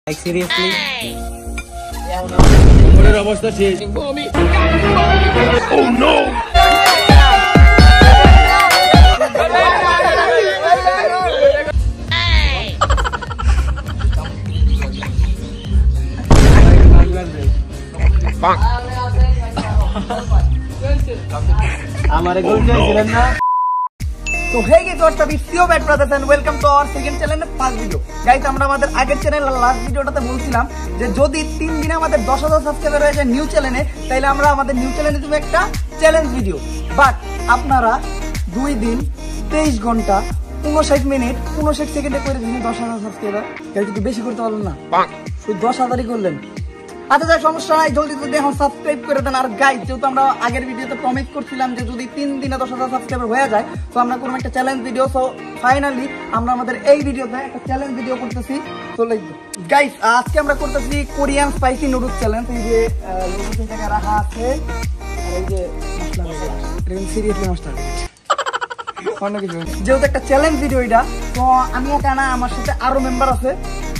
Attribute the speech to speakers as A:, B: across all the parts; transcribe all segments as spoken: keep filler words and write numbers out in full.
A: Like seriously?
B: What অবস্থা শেষ? Oh no!
A: हमारे गोल चलें ना
C: तो hey guys what's up it's your bad brothers and welcome to our second channel first video guys আমরা আমাদের আগের চ্যানেল লাস্ট ভিডিওটাতে বলছিলাম যে যদি তিন দিনে আমাদের দশ হাজার সাবস্ক্রাইবার হয়ে যায় নিউ চ্যানেলে তাহলে আমরা আমাদের নিউ চ্যানেলে দেব একটা চ্যালেঞ্জ ভিডিও বাট আপনারা দুই দিন তেইশ ঘন্টা উনষাট মিনিট উনষাট সেকেন্ডে করে দিলেন দশ হাজার সাবস্ক্রাইবার গাইস একটু বেশি করতে পারলেন না শুধু দশ হাজারই করলেন আচ্ছা যাক সমস্যা নাই জলদি জলদি এখন সাবস্ক্রাইব করে দেন আর গাইস যেহেতু আমরা আগের ভিডিওতে প্রমিস করছিলাম যে যদি তিন দিনে দশ হাজার সাবস্ক্রাইবার হয়ে যায় তো আমরা কোনো একটা চ্যালেঞ্জ ভিডিও সো ফাইনালি আমরা আমাদের এই ভিডিওতে একটা চ্যালেঞ্জ ভিডিও করতেছি তো গাইস আজকে আমরা করতেছি কোরিয়ান স্পাইসি নুডলস চ্যালেঞ্জ এই যে নুডলস এই জায়গায় রাখা আছে আর এই যে মশলা রেন সিরিয়াসলি মশলা অন্য কিছু যেহেতু একটা চ্যালেঞ্জ ভিডিও এটা তো আমি একা না আমার সাথে আরো মেম্বার আছে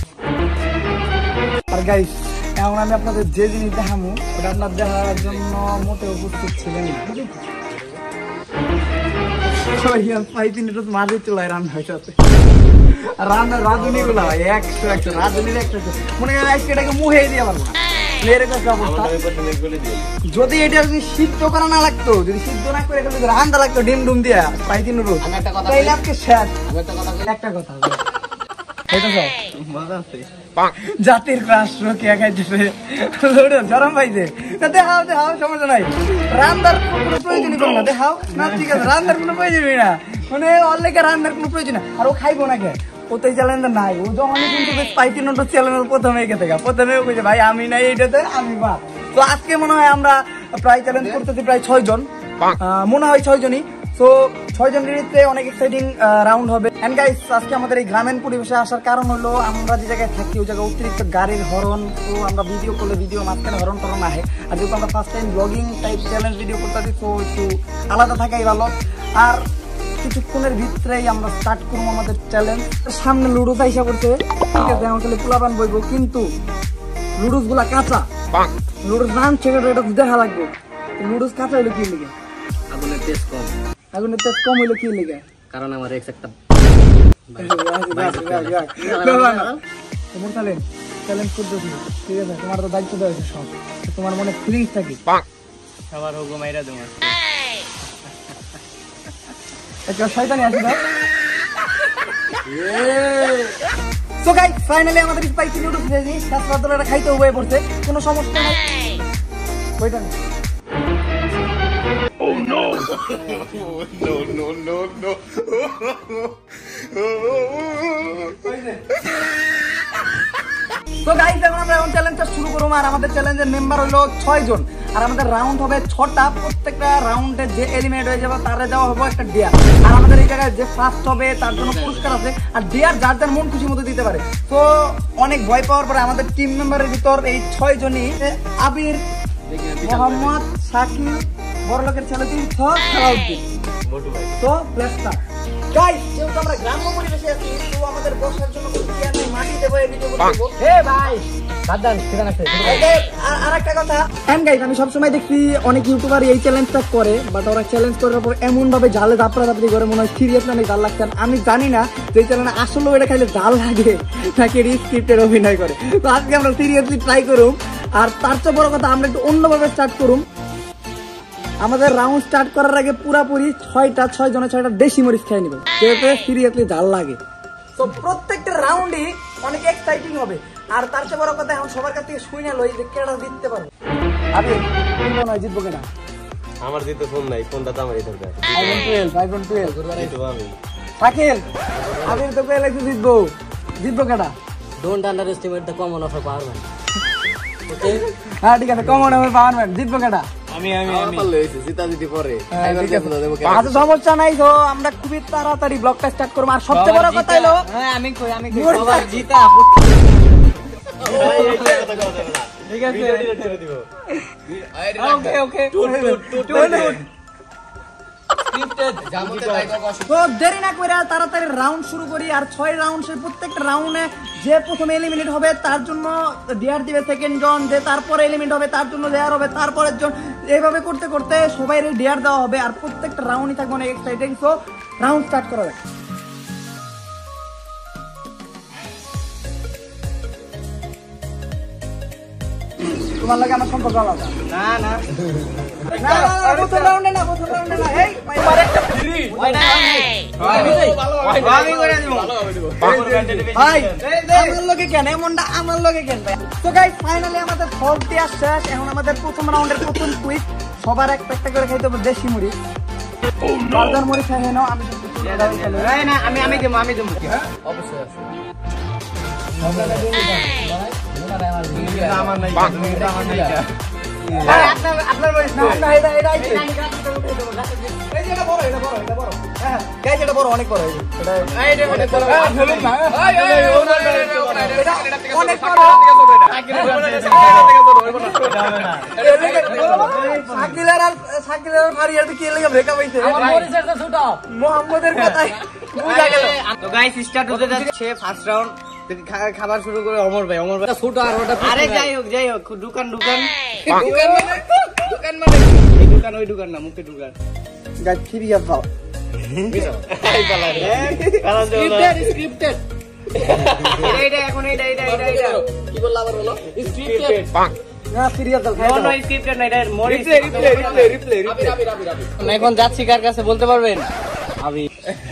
C: আর গাইস এখন আমি আপনাদের যে জিনিস দেখাবো ওটা আপনার দেখার জন্য মোটে উপস্থিত ছিলেন মাঝে চুলায় রান্না হয়েছে রান্না রাঁধুনি গুলা হয় একশো একশো রাঁধুনির একশো মনে হয় আজকে এটাকে মুহে দিয়ে পারবো না যদি এটা যদি সিদ্ধ করা না লাগতো যদি সিদ্ধ না করে এটা যদি রান্না লাগতো ডিম ডুম দিয়া পাইতি নুডল তাইলে আজকে শেষ একটা কথা জাতির ক্রাশ রকিয়া খাইতেছে গরম পাইছে দেখাও দেখাও সমস্যা নাই রান্নার কোনো প্রয়োজনই করো না দেখাও না ঠিক আছে রান্নার কোনো প্রয়োজনই না মানে অনেকে রান্নার কোনো প্রয়োজন না আর ও খাইবো না কে ও তো এই চ্যালেঞ্জ নাই ও যখনই কিন্তু স্পাইসি নুডলস চ্যালেঞ্জ প্রথমে গেছে প্রথমে কইছে ভাই আমি নাই এইটাতে আমি বা তো আজকে মনে হয় আমরা প্রায় চ্যালেঞ্জ করতেছি প্রায় ছয় জন মনে হয় ছয় জনই তো ছয় জন রিলিজে অনেক এক্সাইটিং রাউন্ড হবে এন্ড গাইস আজকে আমাদের এই গ্রামীণ পরিবেশে আসার কারণ হলো আমরা যে জায়গায় থাকি ওই জায়গায় অতিরিক্ত গাড়ির হর্ন তো আমরা ভিডিও করলে ভিডিও মাঝখানে হর্ন টর্ন আহে আর যেহেতু আমরা first time blogging type challenge video করতেছি তো একটু আলাদা থাকাই ভালো আর কিছুক্ষণের ভিতরেই আমরা স্টার্ট করবো আমাদের চ্যালেঞ্জ সামনে লুডুস আইসা করছে ঠিক আছে এখন খালি পোলাপান বইবো কিন্তু লুডুস গুলা কাঁচা লুডুস রান ছেড়ে এটা দেখা লাগবে লুডুস কাঁচা হইলো কি লিগে
A: আগুনের তেজ কম
C: আগুনের তেজ কম হইলো কি লিগে
A: কারণ আমার এক্স একটা
C: চ্যালেঞ্জ করতেছি ঠিক আছে তোমার তো দায়িত্ব দেওয়া হয়েছে সব তোমার মনে ফিলিংস থাকি
A: সবার হোক মাইরা তোমার
C: একটা শয়তানি আছে না সো গাইস ফাইনালি আমাদের স্পাইসি নুডলস রেডি সাতটা খাইতে হয়ে পড়ছে কোনো সমস্যা নাই ওইটা
B: Oh no! No no no no!
C: তো গাইস এখন আমরা এখন চ্যালেঞ্জটা শুরু করব আর আমাদের চ্যালেঞ্জের মেম্বার হলো ছয় জন আর আমাদের রাউন্ড হবে ছটা প্রত্যেকটা রাউন্ডে যে এলিমিনেট হয়ে যাবে তারে দেওয়া হবে একটা ডিয়ার আর আমাদের এই জায়গায় যে ফার্স্ট হবে তার জন্য পুরস্কার আছে আর ডিয়ার যার যার মন খুশি মতো দিতে পারে তো অনেক ভয় পাওয়ার পরে আমাদের টিম মেম্বারের ভিতর এই ছয় জনই আবির মোহাম্মদ শাকিল বড় লোকের ছেলে তীর্থ সালাউদ্দিন তো প্লেসটা গাইস যেহেতু আমরা গ্রাম্য পরিবেশে আছি তো আমাদের বসার জন্য চেয়ার নাই মাটি দেবো এই ভিডিও করব হে ভাই সাবধান ঠিকানা আছে আর একটা কথা এন্ড গাইস আমি সবসময় দেখি অনেক ইউটিউবার এই চ্যালেঞ্জটা করে বাট ওরা চ্যালেঞ্জ করার পর এমন ভাবে জালে দাপড়া দাপড়ি করে মনে হয় সিরিয়াস অনেক জাল লাগছে আমি জানি না যে চ্যানেল আসলে এটা খাইলে জাল লাগে নাকি স্ক্রিপ্টের অভিনয় করে তো আজকে আমরা সিরিয়াসলি ট্রাই করুম আর তার চেয়ে বড় কথা আমরা একটু অন্যভাবে স্টার্ট করুম আমাদের রাউন্ড স্টার্ট করার আগে পুরাপুরি ছয়টা ছয় জনের ছয়টা দেশি মরিচ খেয়ে নিব যেহেতু সিরিয়াসলি জাল লাগে তো প্রত্যেকটা রাউন্ডই অনেক এক্সাইটিং হবে আর তার চেয়ে বড় কথা এখন সবার কাছ থেকে শুই না লই যে কেডা জিততে পারবে আবে কোন হয় জিতবো কেনা
A: আমার জিতে ফোন নাই ফোনটা তো আমারই দরকার
C: আইফোন টুয়েলভ আইফোন টুয়েলভ
A: জিতবো আমি
C: শাকিল আবির তো কইলে জিতবো জিতবো কেডা
A: don't underestimate the common of a power man okay
C: হ্যাঁ ঠিক আছে common of a power man জিতবো কেডা
A: আমি আমি আমি পারলে হইছে জিতা জিতি পরে
C: আচ্ছা সমস্যা নাই তো আমরা খুবই তাড়াতাড়ি ব্লগটা স্টার্ট করব আর সবচেয়ে বড় কথা হলো
A: হ্যাঁ আমি কই আমি কই সবার জিতা ঠিক আছে ভিডিও ছেড়ে দিব ওকে ওকে
C: তো দেরি না করে তাড়াতাড়ি রাউন্ড শুরু করি। আর ছয় রাউন্ড, সেই প্রত্যেকটা রাউন্ডে যে প্রথমে এলিমিনেট হবে তার জন্য ডিয়ার দিবে সেকেন্ড জন, যে তারপরে এলিমিনেট হবে তার জন্য ডিয়ার হবে তারপরের জন, এইভাবে করতে করতে সবাই ডিয়ার দেওয়া হবে। আর প্রত্যেকটা রাউন্ডই থাকবে অনেক এক্সাইটিং। সো রাউন্ড স্টার্ট করা যাক। তোমার লাগে আমার সম্পর্ক আলাদা। না না প্রথম রাউন্ডে না, প্রথম রাউন্ডে না। এই আমার লোকে কেন এমনটা, আমার লোকে কেন ভাই? তো গাইস ফাইনালি আমাদের ফোর্থ ডে শেষ। এখন আমাদের প্রথম রাউন্ডের প্রথম কুইজ। সবার একটা একটা করে খাইতে হবে দেশি মুড়ি। বার্গার মুড়ি খাই নাও। আমি না আমি আমি দেবো আমি দেবো অবশ্যই আমার নাই আপনার আপনার বয়স না না এটা এটা এই যেটা বড় এটা বড় এটা বড় হ্যাঁ গাইস এটা বড় অনেক বড় এটা এটা অনেক বড় ফেলুন না এই এই এটা অনেক বড় সাকিলের আর সাকিলের ফারিয়ার কি লাগা ব্রেকআপ হইছে আমার মরিসের তো ছোট মোহাম্মদের কথাই বুঝা গেল। তো গাইস স্টার্ট হতে যাচ্ছে ফার্স্ট রাউন্ড। খাবার শুরু করে অমর ভাই অমর ভাই ছোট আর ওটা আরে যাই হোক যাই হোক দোকান দোকান দোকান মানে দোকান মানে এই দোকান ওই দোকান না মুখে দোকান গাইস ফ্রি আপ দাও এই পালা রে স্ক্রিপ্টেড স্ক্রিপ্টেড এইটা এখন এইটা এইটা এইটা এইটা কি বললা আবার বলো স্ক্রিপ্টেড না ফ্রি আপ দাও নো নো স্ক্রিপ্টেড না এটা মরি রিপ্লে রিপ্লে রিপ্লে রিপ্লে রাবি রাবি রাবি এখন যাচ্ছি কার কাছে বলতে পারবেন আমি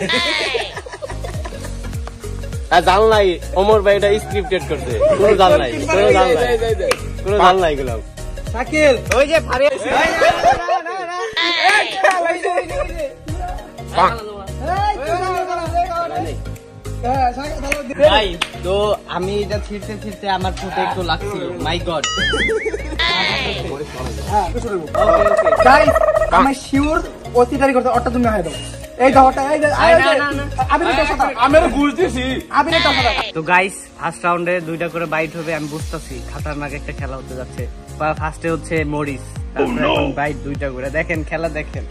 D: জাল নাই ওমর ভাই এটা স্ক্রিপ্টেড করছে কোনো জাল নাই কোনো জাল নাই কোনো জাল নাই গুলো
C: শাকিল ওই যে ফারিয়া
D: ভাই তো আমি এটা ছিড়তে ছিড়তে আমার ফুটে একটু লাগছিল মাই গড
C: গাইস আমি শিওর অতিটারি করতে অটা তুমি হাই দাও এই দাওটা এই আমি এটা সাথে আমি বুঝতেছি আমি এটা সাথে।
D: তো গাইস ফার্স্ট রাউন্ডে দুইটা করে বাইট হবে আমি বুঝতাছি খাতারনাক একটা খেলা হতে যাচ্ছে। ফার্স্টে হচ্ছে মরিস তারপরে এখন বাইট দুইটা করে দেখেন খেলা দেখেন।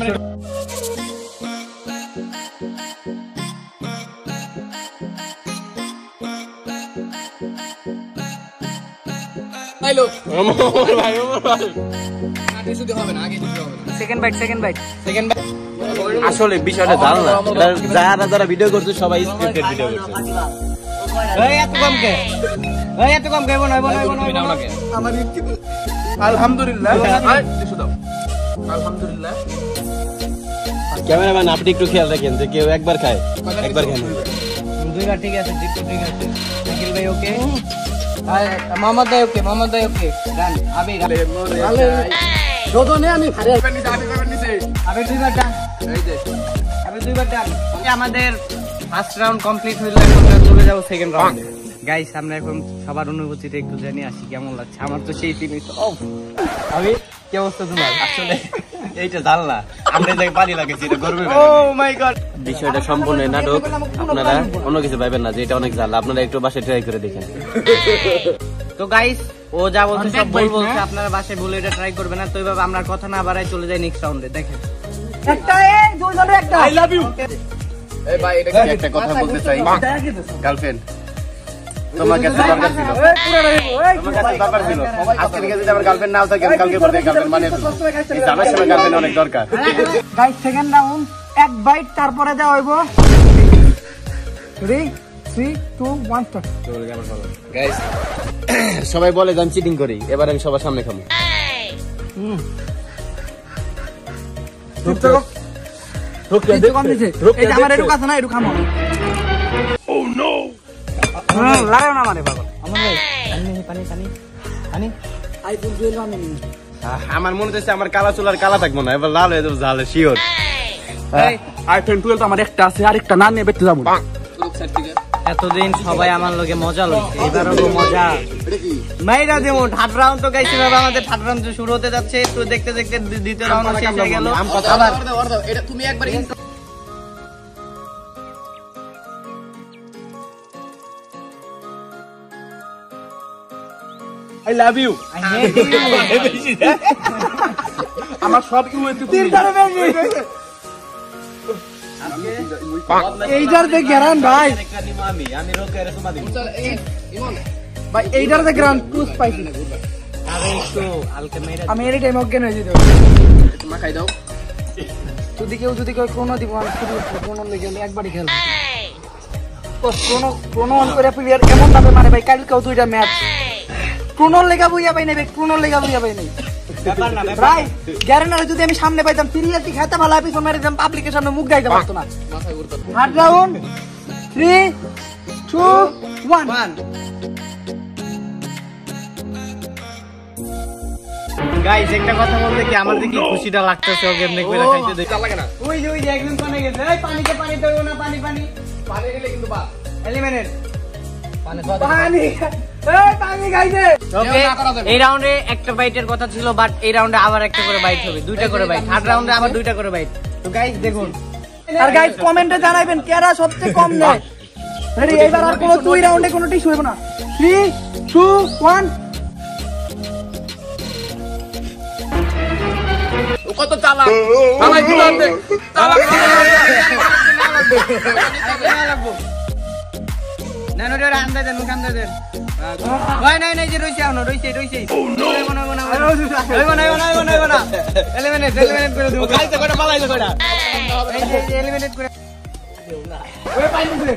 C: হ্যালো
D: ওমর ভাই ওমর ভাই
C: আগে শুধু হবে না আগে শুধু হবে না
D: second bite second bite second bite আসলে বিষয়টা জাল না যারা যারা ভিডিও করছে সবাই স্ক্রিপ্টেড ভিডিও করছে।
C: এই এত কম কে এই এত কম কে বনাই বনাই বনাই আমার আলহামদুলিল্লাহ আলহামদুলিল্লাহ।
D: ক্যামেরাম্যান আপনি একটু খেয়াল রাখেন যে কেউ একবার খায় একবার খায় না
C: দুইবার ঠিক আছে ঠিক ঠিক আছে শাকিল ভাই ওকে মোহাম্মদ ভাই ওকে মোহাম্মদ ভাই ওকে রান আবি রোদনে আমি ভারে আবি দুইবার ডান এই যে আবি দুইবার ডান
D: আমাদের ফার্স্ট রাউন্ড কমপ্লিট হইলো এখন চলে যাব সেকেন্ড রাউন্ডে। গাইস আমরা এখন সবার অনুভূতিটা একটু জেনে আসি কেমন লাগছে। আমার তো সেই ফিলিং অফ আমি কি অবস্থা তোমার আসলে এইটা জাল না আমরা যাই পানি লাগেছি এটা গরমে ও মাই গড বিষয়টা সম্পূর্ণ নাটক আপনারা অন্য কিছু ভাবেন না যে এটা অনেক জাল আপনারা একটু বাসায় ট্রাই করে দেখেন। তো গাইস ও যা বলছে সব ভুল বলছে আপনারা বাসায় ভুলে এটা ট্রাই করবেন না। তো এইভাবে আমরা কথা না বাড়াই চলে যাই নেক্সট রাউন্ডে। দেখেন
C: একটা এই দুইজনে একটা আই লাভ ইউ
B: এই ভাই এটা একটা কথা বলতে চাই গার্লফ্রেন্ড তোমার কাছে দরকার ছিল তোমার কাছে দরকার ছিল আজকে থেকে যদি আমার গার্লফ্রেন্ড নাও থাকে আমি কালকে পরে গার্লফ্রেন্ড বানিয়ে দেব। এই জামার সময় গার্লফ্রেন্ড অনেক দরকার।
C: গাইস সেকেন্ড রাউন্ড এক বাইট তারপরে দেওয়া হইব three three two one start.
D: Guys সবাই বলে যে আমি চিটিং করি এবার আমি সবার সামনে খাবো।
C: হুম রুক রুক কম দিছে এই আমার একটু কাছে না একটু খামো ও নো লাগাও না মানে পাগল আমার ভাই পানি পানি পানি পানি আই ফুল জেল আমি
D: আমার মনে হচ্ছে আমার কালা চুলার কালা থাকবো না এবার লাল হয়ে যাবে জালে শিওর।
C: এই আইফোন টুয়েলভ আমার একটা আছে আরেকটা না নিয়ে বেঁচে যাবো।
D: এতদিন সবাই আমার লগে মজা লইছে এবারও মজা মাইরা দেবো। থার্ড রাউন্ড তো গাইছি বাবা আমাদের থার্ড রাউন্ড শুরু হতে যাচ্ছে। তো দেখতে দেখতে দ্বিতীয় রাউন্ড শেষ হয়ে গেল।
C: আবার
B: এটা তুমি একবার
C: আই লাভ ইউ আমার সব ইউ এতে তিনটারে বেশি এইটার যে গ্যারান ভাই ভাই এইটার যে গ্যারান টুস পাইছি আমি এনি টাইম অজ্ঞান হয়ে যেতে
B: খাই দাও
C: যদি কেউ যদি কেউ ক্রোনো দিব আমি শুধু ক্রোনো লেগে একবারই খেলবো তো ক্রোনো ক্রোনো অন করে প্লেয়ার এমন ভাবে মারে ভাই কালকেও দুইটা ম্যাচ ক্রোনো লেগা বুইয়া পাই নাই ভাই ক্রোনো লেগা বুইয়া পাই নাই ভাই গ্যারেন্টারে যদি আমি সামনে পাইতাম সিরিয়াসলি খেতে ভালো পিছন মারি দিতাম পাবলিকের সামনে মুখ গাইতে পারতো না third round three two one
D: guys একটা কথা বলতে কি আমার যে কি খুশিটা লাগতেছে ওকে এমনি করে খাইতে দেই লাগে না ওই যে ওই যে একজন পানি গেছে এই পানিতে পানি দেবো না পানি পানি
B: পানি দিলে কিন্তু বাস
D: এলিমিনেট
C: পানি এই পানি গাইছে
D: ওকে এই রাউন্ডে একটা বাইটের কথা ছিল বাট এই রাউন্ডে আবার একটা করে বাইট হবে দুইটা করে বাইট থার্ড রাউন্ডে আবার দুইটা করে বাইট তো গাইস দেখুন
C: আর গাইস কমেন্টে জানাবেন কারা সবচেয়ে কম নেয় রেডি এবার আর কোনো দুই রাউন্ডে কোনো টিস্যু হবে না থ্রি টু ওয়ান
B: কত চালাক চালাক কি করতে চালাক
D: না না রে আন্দা দেন মুখ আন্দা দেন ভাই নাই নাই যে রইছে আনো রইছে রইছে ওই মনে মনে ওই মনে মনে মনে মনে এলিমিনেট এলিমিনেট করে দেব
B: খাইতে কয়টা পালাইতে কয়টা
D: এই যে এলিমিনেট করে
C: ওই পানি দিলে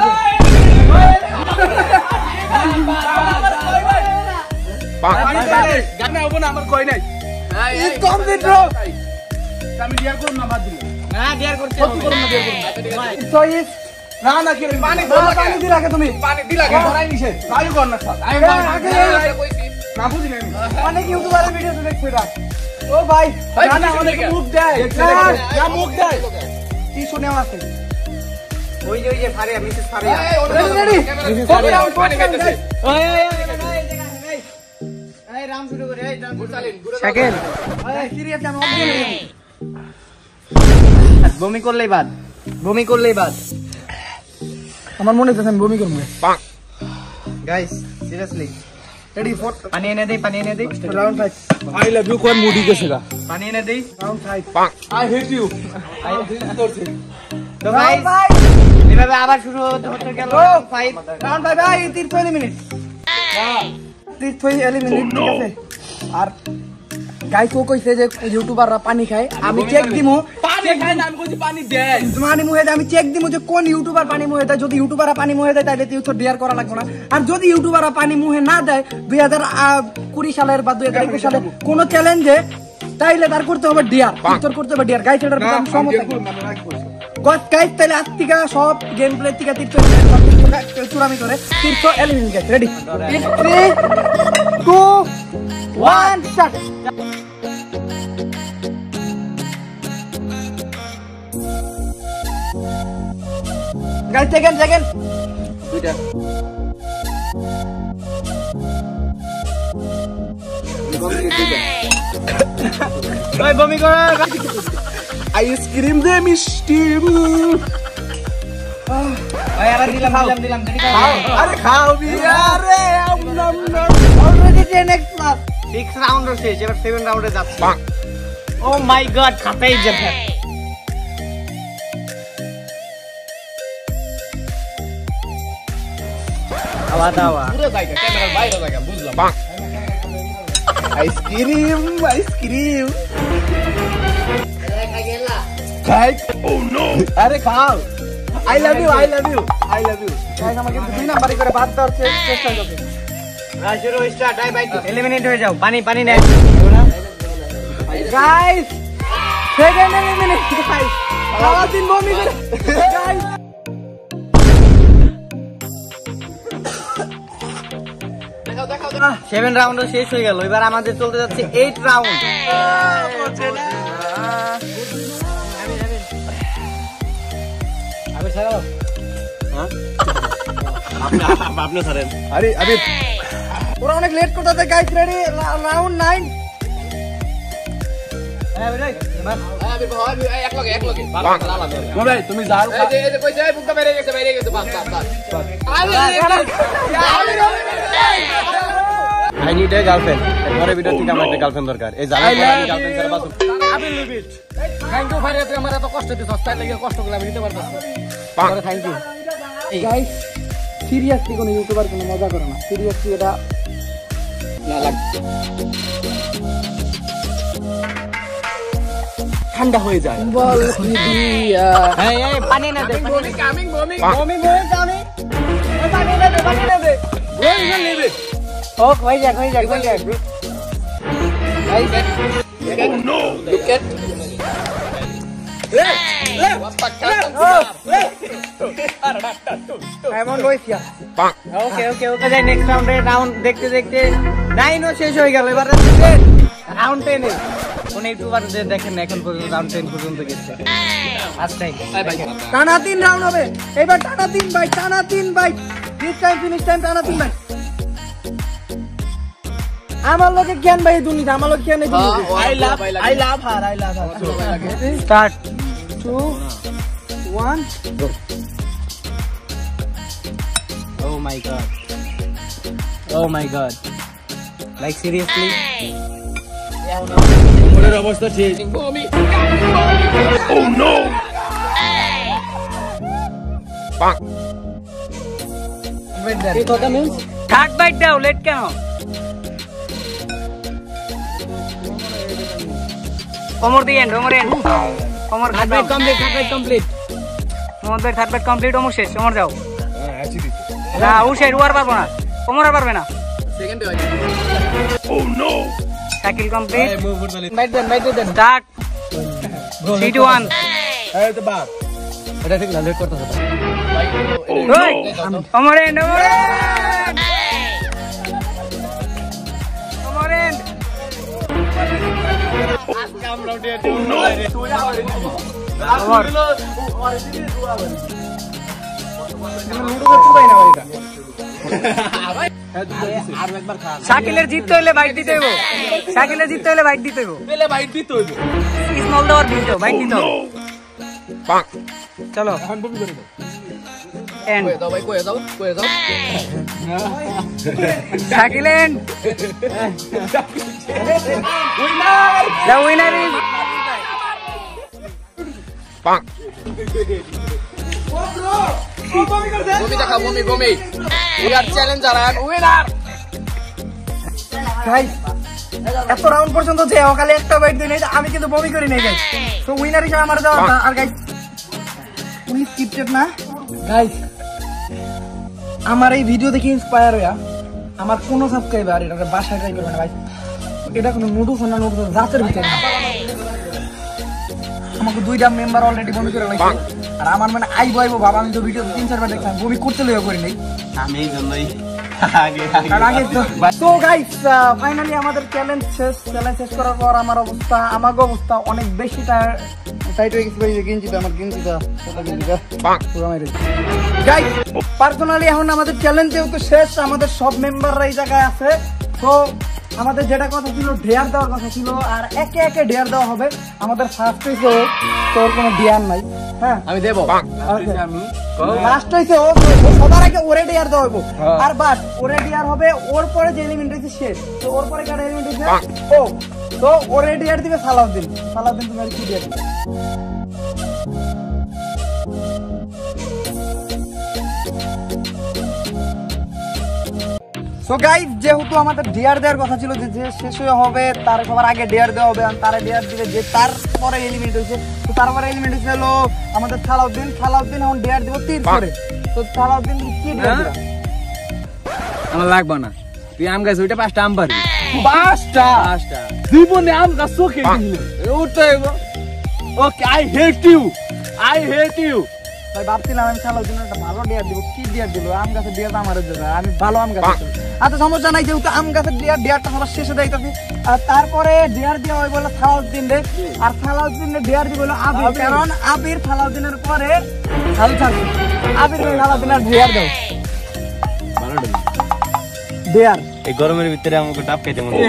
B: গানে হবো না আমার কই নাই
C: এই কমপ্লিট ব্রো
B: আমি ডিয়ার করব না বাদ দিলে
D: না ডিয়ার করতে
B: কত করব না ডিয়ার করব ভাই
C: সো ইস না না কি পানি পানি দিলা কে তুমি
B: পানি দিলা কে ধরাই নিছে তাই কর না স্যার আমি
C: আগে
B: কইছি না বুঝি না
C: অনেক ইউটিউবারের ভিডিও দেখতে পারা ও ভাই না না অনেক মুখ দেয় না মুখ দেয় কি শুনে আছে
D: ওই যে ওই যে ফারিয়া মিসেস ফারিয়া
C: রেডি
B: পানি খাইতেছে
D: ওই ওই ওই এই রাম শুরু করে এই রাম
B: গুড়ালিন
D: সেকেন্ড
C: এই সিরিয়াসলি আমি অজ্ঞান হয়ে গেছি
D: বমি করলেই বাদ বমি করলেই বাদ
C: আমার মনে হচ্ছে আমি বমি করব
D: গাইস সিরিয়াসলি
C: রেডি ফর
D: পানি এনে দেই পানি এনে দেই
C: round five
B: I love you কোন মুডি গেছে গা
D: পানি এনে দেই
C: round five
B: I hate you
D: তো গাইস এভাবে আবার শুরু হতে হতে গেল ফাইভ
C: রাউন্ড ফাইভ আই তিরিশ মিনিট তিরিশ মিনিট ঠিক আছে আর গাইস ও কইছে যে ইউটিউবাররা পানি খায় আমি চেক দিমু
B: পানি খাই না আমি কইছি পানি দেয়
C: পানি মুহে দেয় আমি চেক দিমু যে কোন ইউটিউবার পানি মুহে দেয় যদি ইউটিউবাররা পানি মুহে দেয় তাহলে তুই তো ডিয়ার করা লাগবে না আর যদি ইউটিউবাররা পানি মুহে না দেয় দুই হাজার কুড়ি সালের বা দুই হাজার একুশ সালে কোন চ্যালেঞ্জে তাইলে তার করতে হবে ডিয়ার তোর করতে হবে ডিয়ার গাইস এটার আমি সহমত গস গাইস তাহলে আজ থেকে সব গেম প্লে থেকে তীর্থ চুরামি করে Tirtha eliminate guys ready three two one start guys second second
B: দুইটা
D: ওই বমি কর
B: আইসক্রিম দে মিষ্টি
D: ওই আবার দিলাম দিলাম দিলাম দিলাম
B: আরে খাও বিয়ারে আম নাম নাম
C: already ten x plus
D: six round শেষ এবার সেভেন রাউন্ডে যাচ্ছে ও মাই গড খাতাই যাবে আওয়া দাওয়া
B: পুরো জায়গা ক্যামেরার বাইরে জায়গা বুঝলাম আইসক্রিম আইসক্রিম খাই ও নো আরে খাও I love you I love you I love you
C: guys আমাকে দুই নাম্বারই করে বাদ দেওয়ার চেষ্টা করবে
D: আর শুরু স্টার্ট আই ভাই এলিমিনেট হয়ে যাও পানি পানি নেই
C: গাইস সেকেন্ড এলিমিনেট গাইস খাওয়া দিন বমি করে গাইস
D: সেভেন রাউন্ড শেষ হয়ে গেল এবার আমাদের চলতে যাচ্ছে এইট রাউন্ড
B: আপনি ছাড়েন আরে আরে
C: ওরা অনেক লেট করতেছে গাইস রেডি রাউন্ড নাইন
B: ভাই তুমি যাও আই নিড এ গার্লফ্রেন্ড পরে ভিডিও থেকে আমার একটা গার্লফ্রেন্ড দরকার এই জানা গার্লফ্রেন্ড ছাড়া বাসু থ্যাংক ইউ ভাই, তুই আমার এত কষ্ট দিছিস, তাই লাগে কষ্ট করে আমি নিতে পারতাম। Thank you
C: guys. সিরিয়াসলি কোনো ইউটিউবার কোনো মজা করে না, সিরিয়াসলি এটা
B: না লাগ
C: ঠান্ডা হয়ে যায়। বল দিয়া
D: এই এই পানি না দে, পানি
B: কামিং বমি
C: মমি মমি কামি ওই পানি না দে, পানি না দে।
B: বই গেল নেবে
C: ও কই যা কই যা কই যা guys.
B: Oh no! Look at.
C: এমন লইছিয়া
D: ওকে ওকে ওকে যাই নেক্সট রাউন্ডে। রাউন্ড দেখতে দেখতে নাইনও শেষ হয়ে গেল, এবার রাউন্ড টেন এ কোন ইউটিউবার দেখেন এখন পর্যন্ত রাউন্ড টেন পর্যন্ত গেছে। আচ্ছা
C: টানা তিন রাউন্ড হবে এবার, টানা তিন ভাই, টানা তিন ভাই, ফিনিশ টাইম ফিনিশ টাইম, টানা তিন ভাই। আমার লোকে জ্ঞান ভাই দুনিতে, আমার লোক জ্ঞান দুনিতে। I love I love her I love her.
D: Start
C: two one go.
D: Oh my god. Oh my god. Like seriously?
B: ওর অবস্থা ঠিক। বমি। Oh no! পাক।
C: এই কথা মিন্স
D: থার্ড বাইট দাও, লেট কেন? কোমর দিয়ে এন্ড, কোমর এন্ড। কোমর third bite complete, third bite complete. কোমর বাইট থার্ড বাইট কমপ্লিট, কোমর শেষ, কোমর যাও।
B: হ্যাঁ, আছি দিছি।
D: না ও শেষ, আর পারবো না, কোমর আর পারবে না।
B: সেকেন্ডে হয়। Oh no!
D: Cycle complete.
C: Bite দেন বাইট দেন।
D: Start three two one.
B: এই তো বাপ। এটা ঠিক না, লেট করতে হবে।
D: ওই কোমর এন্ড, কোমর এন্ড। কোমর এন্ড। শাকিলের জিততে হইলে বাইট দিতে হইব, শাকিলের জিততে হইলে বাইট দিতে হইব,
B: পেলে বাইট দিতে হইব।
D: স্মল দেওয়ার দিতে বাইট দিতে হবে।
B: পাক।
D: চলো
B: এখন বমি করে দাও।
D: এন্ড।
B: কই দাও ভাই, কই দাও, কই দাও।
D: Shakil end. The winner is
B: পাক। বমি দেখা, বমি বমি। We are challenger and winner.
C: Guys এত রাউন্ড পর্যন্ত যে ওকালে একটা বাইট দিই নাই, আমি কিন্তু বমি করি নাই গাইস। তো উইনার হিসেবে আমার যাওয়া। আর গাইস উনি স্ক্রিপ্টেড না গাইস। আমার এই ভিডিও দেখে ইন্সপায়ার হইয়া আমার কোনো সাবস্ক্রাইবার এটা বাসায় ট্রাই করবে না ভাই। এটা কোনো নুডলস না, নুডলস জাতের ভিতরে না। আমাকে দুইটা মেম্বার অলরেডি বমি করে লাগছে, আর আমার মানে আইবো আইবো বাবা। আমি তো ভিডিও তিন চারবার দেখলাম, বমি করতে লইয়া করি নাই
B: আমি এই জন্যই আগে
C: আর আগে তো। তো গাইস ফাইনালি আমাদের চ্যালেঞ্জ শেষ। চ্যালেঞ্জ শেষ করার পর আমার অবস্থা, আমার অবস্থা অনেক বেশি টাইট হয়ে গেছে ভাই। গেঞ্জিটা আমার গেঞ্জিটা গেঞ্জিটা পুরো মেরে গাইস। পার্সোনালি এখন আমাদের চ্যালেঞ্জ যেহেতু শেষ, আমাদের সব মেম্বাররা এই জায়গায় আছে। তো আমাদের যেটা কথা ছিল ডেয়ার দেওয়ার কথা ছিল, আর একে একে ডেয়ার দেওয়া হবে। আমাদের ফার্স্ট হইছে তোর কোনো ডেয়ার নাই, হ্যাঁ
B: আমি দেব।
C: লাস্ট হইছে ও, সবার আগে ওরে ডেয়ার দেওয়া হইব। আর বাট ওরে ডেয়ার হবে, ওর পরে যে এলিমেন্ট হইছে শেষ। তো ওর পরে কার এলিমেন্ট হইছে ও, তো ওরে ডেয়ার দিবে সালাউদ্দিন। সালাউদ্দিন তুমি আর কি ডেয়ার দিবে? সো গাইস যেহেতু আমাদের ডেয়ার দেওয়ার কথা ছিল যে যে শেষ হয়ে হবে তার সবার আগে ডেয়ার দেওয়া হবে, আর তারা ডেয়ার দিবে যে তারপরে এলিমেন্ট হয়েছে। তো তারপরে এলিমেন্ট হয়েছে হলো আমাদের সালাউদ্দিন। সালাউদ্দিন এখন ডেয়ার দিব তীর করে। তো সালাউদ্দিন কি ডেয়ার দিবে?
D: আমার লাগবে না, তুই আম গাছ ওইটা পাঁচটা আম পারবি।
C: পাঁচটা
D: পাঁচটা জীবনে আম গাছ চোখে উঠতে হইব। Okay I hate you, I hate you.
C: ভাই ভাবছিলাম আমি সালাউদ্দিন একটা ভালো ডেয়ার দিব, কি ডেয়ার দিব? আম গাছের ডেয়ার আমার আমি ভালো আম গাছ। আচ্ছা সমস্যা নাই, যেহেতু আম গাছের ডেয়ার ডেয়ারটা সবার শেষে দেয়। আর তারপরে ডেয়ার দেওয়া হয় বলে সালাউদ্দিন রে, আর সালাউদ্দিন ডেয়ার দিব হলো আবির, কারণ আবির সালাউদ্দিনের পরে ভালো থাকবে। আবির সালাউদ্দিনের ডেয়ার দাও, ডেয়ার।
D: এই গরমের ভিতরে আমাকে ডাব খাইতে মনে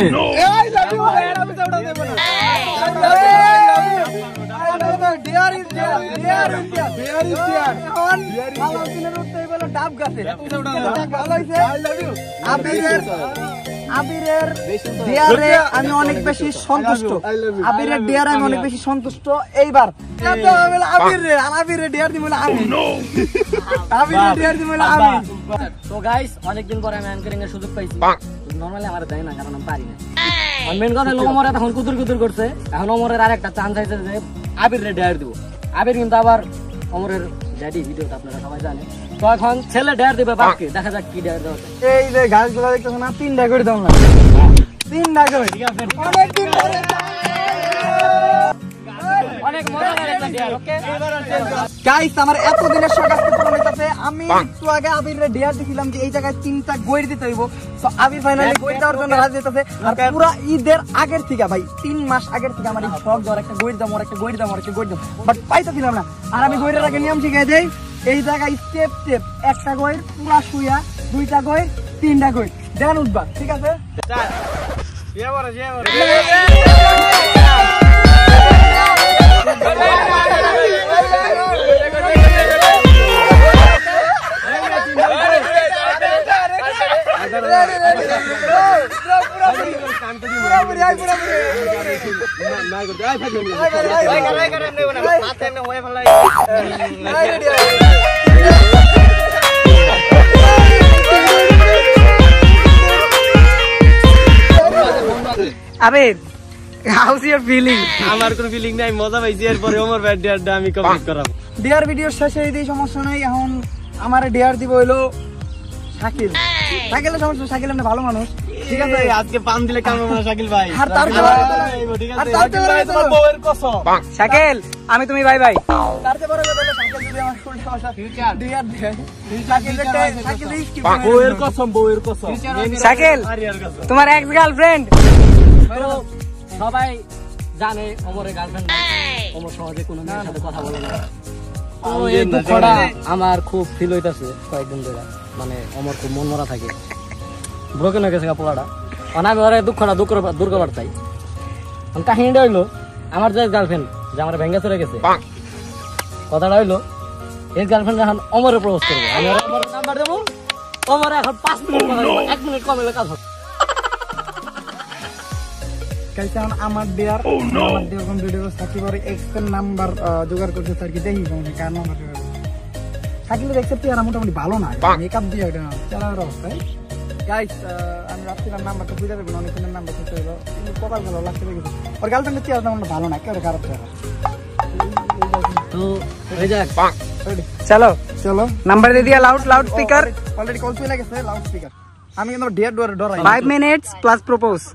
C: আবিরের ডিয়ারে আমি অনেক বেশি সন্তুষ্ট আবিরের ডিয়ারে আমি অনেক বেশি সন্তুষ্ট এইবার আবিরের আবিরের ডিয়ার দিব আমি আবিরের ডিয়ার দিব আমি
A: তো গাইস অনেকদিন পরে আমি অ্যাঙ্কারিং এর সুযোগ পাইছি নরমালি আমার দেয় না কারণ আমি পারি না মেন কথা হলো ওমর এখন কুতুর কুতুর করছে এখন ওমরের আরেকটা চান্স আছে যে আবির ডেয়ার দিব আবির কিন্তু আবার ওমরের ড্যাডি ভিডিওটা আপনারা সবাই জানেন তো এখন ছেলে ডেয়ার দিবে বাপকে দেখা যাক কি ডেয়ার দেওয়া যায়
C: এই যে গাছগুলো দেখতেছ না তিনটা করে দাও না তিনটা করে ঠিক আছে অনেক দিন পরে
A: অনেক মজাদার একটা ডেয়ার ওকে
C: গাইস আমার এত দিনের শখ আজকে পূরণ হইতাছে আমি একটু আগে আবিরের ডিয়ার দেখিলাম যে এই জায়গায় তিনটা গইর দিতে হইব সো আবির ফাইনালি গইর দেওয়ার জন্য রাজি হইতাছে আর পুরো ঈদের আগের থেকে ভাই তিন মাস আগের থেকে আমার এই শখ ধর একটা গইর দাম আর একটা গইর দাম আর একটা গইর দাম বাট পাইতেছিলাম না আর আমি গইরের আগে নিয়ম শিখাই দেই এই জায়গায় স্টেপ স্টেপ একটা গইর পুরা শুইয়া দুইটা গইর তিনটা গইর দেন উঠবা ঠিক আছে আবে হাউস ইউর ফিলিং
D: আমার কোনো ফিলিং নাই মজা পাইছি এরপরে ওমর ভাই ডিয়ারটা আমি কমপ্লিট করাবো
C: ডিয়ার ভিডিও শেষে এই সমস্যা নাই এখন আমার ডিয়ার দিব হইলো শাকিল শাকিলের সমস্যা শাকিল এমনি ভালো মানুষ ঠিক আছে
D: আজকে পান দিলে কেমন হবে শাকিল ভাই
C: আর তার
D: ঠিক
C: আর
D: আছে
C: তার চেয়ে
D: তোমার বউয়ের কসম
C: শাকিল আমি তুমি বাই বাই তার চেয়ে বড় কথা হলো শাকিল যদি আমার ফুল সমস্যা ডিয়ার দেয় শাকিল একটা শাকিল কি
D: বউয়ের কসম বউয়ের কসম
C: শাকিল তোমার এক্স গার্লফ্রেন্ড
A: তো সবাই জানে ওমরের গার্লফ্রেন্ড ওমর সহজে কোনো মেয়ের সাথে কথা বলে না তো এই দুঃখটা আমার খুব ফিল হইতাছে কয়েকদিন ধরে মানে ওমর খুব মন মরা থাকে ব্রোকেন হয়ে গেছে পোলাটা মানে আমি ওরা দুঃখটা দূর করবার দূর করবার চাই কাহিনীটা হইলো আমার যে গার্লফ্রেন্ড যে আমার ভেঙ্গে চলে গেছে কথাটা হইলো এই গার্লফ্রেন্ড এখন অমরে প্রপোজ করবো আমি অমরের নাম্বার দেবো অমরে এখন পাঁচ মিনিট কথা বলবো এক মিনিট কম এলে কাজ হবে
C: কালকে আমার ডিয়ার আমার ডিয়ার কোন ভিডিও সাকিবের এক্স এর নাম্বার জোগাড় করতে স্যার কি দেখি কোন কার নাম্বার জোগাড় সাকিবের এক্স এর টিয়ার মোটামুটি ভালো না মেকআপ দিয়ে এটা চালার অবস্থায় গাইস আমি রাখছিলাম নাম্বারটা বুঝে দেবেন অনেকজনের নাম্বার করতে হলো কিন্তু কবার ভালো লাগতে লেগেছে ওর গার্লফ্রেন্ডের টিয়ার তেমন ভালো না কেউ খারাপ চেহারা
A: তো এই যাক
C: চলো চলো নাম্বার দিয়ে দিয়া loud loud speaker already call চলে গেছে লাউড স্পিকার আমি কিন্তু ডিয়ার ডোর ডরাই five minutes plus propose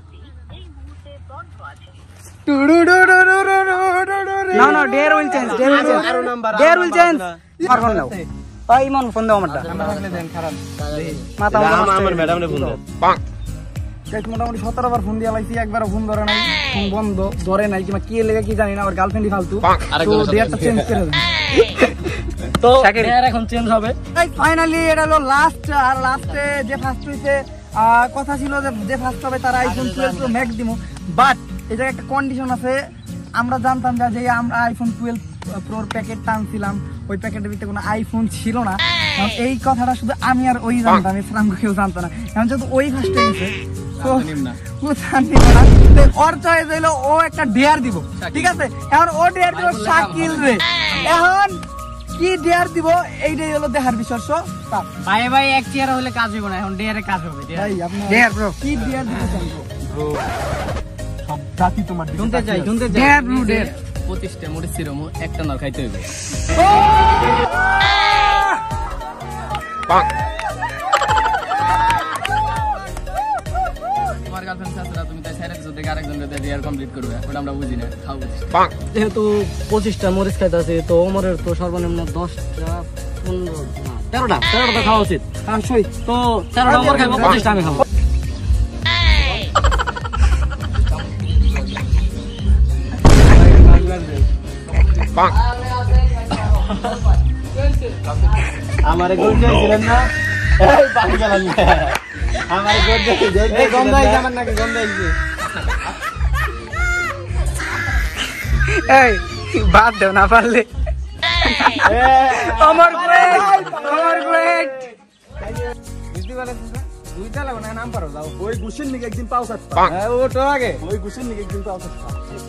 C: No, no, dare will change. Dare will change. Dare will change. আমার ফোন দাও। তাই ইমন ফোন দাও আমারটা। মাথা
D: আমার ম্যাডামরে ফোন দাও।
C: গাইস মোটামুটি সতেরো বার ফোন দিয়া লাইছি একবারও ফোন ধরে নাই ফোন বন্ধ ধরে নাই কিংবা কি লেগে কি জানি না আমার গার্লফ্রেন্ডই ফালতু তো ডেয়ারটা চেঞ্জ করে দেন
A: তো এর এখন চেঞ্জ হবে
C: গাইস ফাইনালি এটা হলো লাস্ট আর লাস্টে যে ফার্স্ট হইছে কথা ছিল যে যে ফার্স্ট হবে তার আইফোন টুয়েলভ প্রো ম্যাক্স দিমু বাট এই জায়গায় একটা কন্ডিশন আছে আমরা জানতাম যে আমরা আইফোন টুয়েলভ প্রোর প্যাকেট টানছিলাম ওই প্যাকেটের ভিতরে কোনো আইফোন ছিল না কারণ এই কথাটা শুধু আমি আর ওই জানতাম ইসলামকে কেউ জানতো না এখন যেহেতু ওই ফার্স্ট হয়েছে ওর চয়েস হইলো ও একটা ডেয়ার দিব ঠিক আছে এখন ও ডেয়ার দিব শাকিল রে এখন কি ডেয়ার দিব এইটাই হলো দেখার বিষয়
A: ভাই ভাই এক চেয়ার হলে কাজ হবে না এখন ডেয়ারে কাজ হবে
C: ভাই আপনি ডেয়ার ব্রো কি ডেয়ার দিব ব্রো সব জাতি তোমার
A: শুনতে চাই শুনতে চাই
C: ডেয়ার ব্রো ডেয়ার
A: পঁচিশটা মরিচ সিরমো একটা না খাইতে হইবে তোমার গার্লফ্রেন্ড সাথে তুমি তাই সাইরা দিছো দেখে আরেকজন যদি ডেয়ার কমপ্লিট করবে ওটা আমরা বুঝি না খাও যেহেতু পঁচিশটা মরিচ খাইতে আছে তো ওমরের তো সর্বনিম্ন দশটা পনেরো না তেরোটা তেরোটা খাওয়া উচিত
C: অবশ্যই
A: তো তেরোটা ওমর খাইবো পঁচিশটা আমি খাবো
D: আমারে গন্ধ ছিলেন না এই পানি গেলাম আমারে গন্ধ এই গন্ধ আইছে আমার নাকি গন্ধ আইছে
C: এই বাদ দাও না পারলে আমার গ্রেট আমার গ্রেট বুঝতে পারছিস না
D: দুইটা লাগবে না নাম পারো যাও
C: ওই গুছির নিকে একদিন পাও চারটা
D: হ্যাঁ ওটো আগে
C: ওই গুছির নিকে একদিন পাও চারটা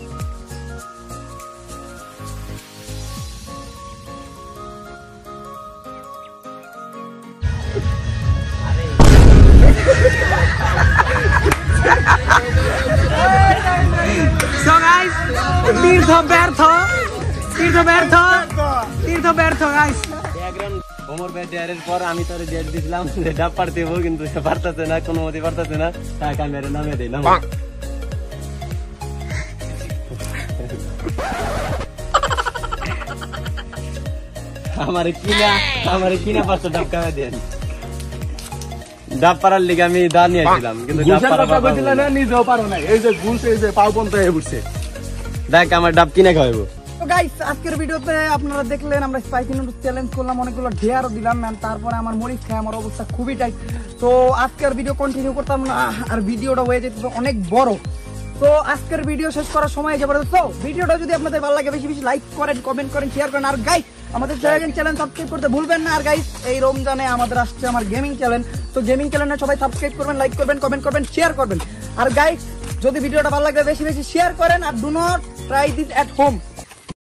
D: সো গাইস তীর্থ ব্যর্থ তীর্থ ব্যর্থ তীর্থ ব্যর্থ গাইস
A: ওমর ভাই ডেয়ারের পর আমি তোরে ডেট দিছিলাম যে ডাব পারতে হবো, কিন্তু সে পারতেছে না, কোনো মতে পারতেছে না, তাই ক্যামেরা নামে দেই না। আমারে কিনা আমারে কিনা পাঁচশো ডাব কামে দেন। ডাব পারার লিগে আমি দা নিয়ে আসছিলাম, কিন্তু ডাব পারা পারলাম না।
C: নিজেও পারো না, এই যে গুলছে এই যে পাও পর্যন্ত হয়ে উঠছে।
A: দেখ আমার ডাব কিনে খাওয়াবো।
C: তো গাইস আজকের ভিডিওতে আপনারা দেখলেন আমরা স্পাইসি নুডলস চ্যালেঞ্জ করলাম, অনেকগুলো ঢেয়ারও দিলাম ম্যাম, তারপরে আমার মরিচ খায় আমার অবস্থা খুবই টাইট। তো আজকের ভিডিও কন্টিনিউ করতাম না, আর ভিডিওটা হয়ে যেত অনেক বড়। তো আজকের ভিডিও শেষ করার সময় যাবে। তো ভিডিওটা যদি আপনাদের ভালো লাগে বেশি বেশি লাইক করেন, কমেন্ট করেন, শেয়ার করেন। আর গাইস আমাদের চ্যানেল সাবস্ক্রাইব করতে ভুলবেন না। আর গাইস এই রমজানে আমাদের আসছে আমার গেমিং চ্যানেল, তো গেমিং চ্যানেলে সবাই সাবস্ক্রাইব করবেন, লাইক করবেন, কমেন্ট করবেন, শেয়ার করবেন। আর গাইস যদি ভিডিওটা ভালো লাগে বেশি বেশি শেয়ার করেন, আর do not try this at home.